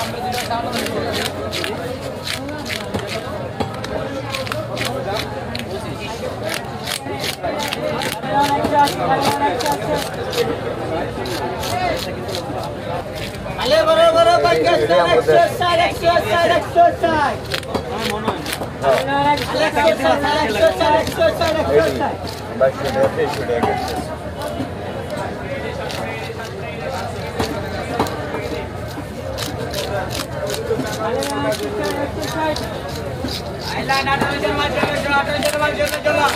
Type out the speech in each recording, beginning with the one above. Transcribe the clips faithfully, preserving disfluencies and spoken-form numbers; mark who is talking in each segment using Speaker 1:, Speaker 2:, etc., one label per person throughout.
Speaker 1: Ale boro boro Pakistan exercise exercise exercise. Exercise exercise exercise exercise.
Speaker 2: Başka ne şuraya geçeceğiz.
Speaker 1: Ayla nada macam macam macam macam macam macam.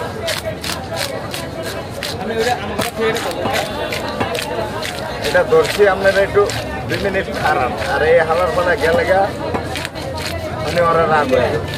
Speaker 1: আমি ওটা আমাকে ফেরে দেব
Speaker 2: এটা ধরছি আপনারা একটু দুই মিনিট খারাপ আর এই হালার পালা গেলে গা উনি ওরা রাগ হয়ে যাবে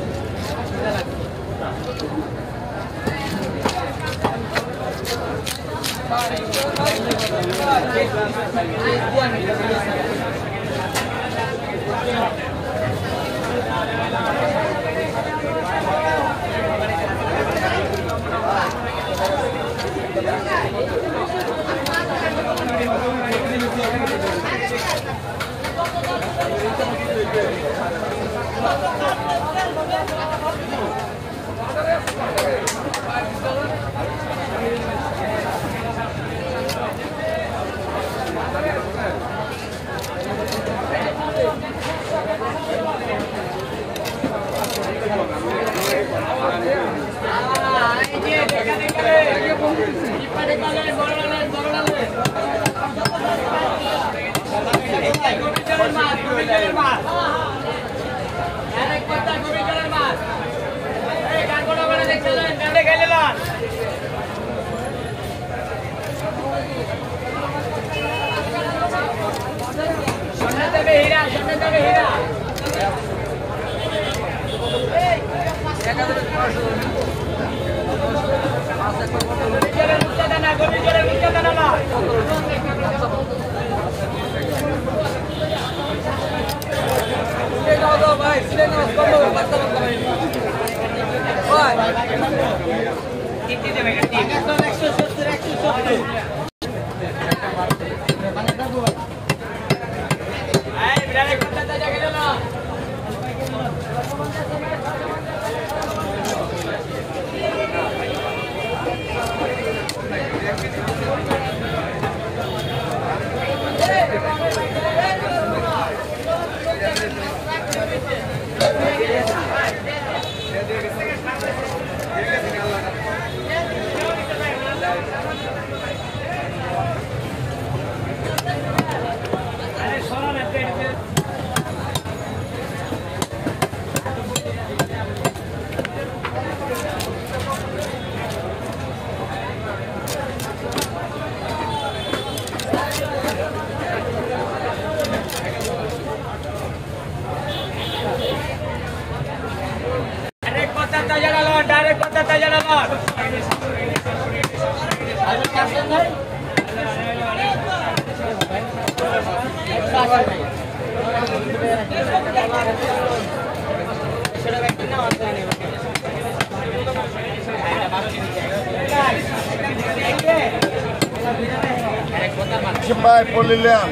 Speaker 2: Jembai Polilan.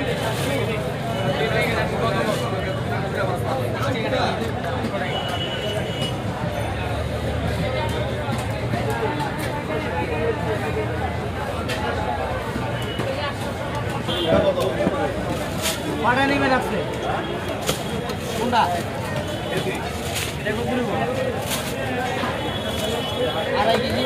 Speaker 1: Mana ni mana apne? Bunda. Ini kau beri mana? Ada gigi.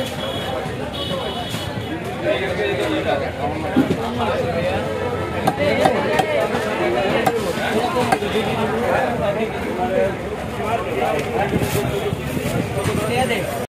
Speaker 1: Ada.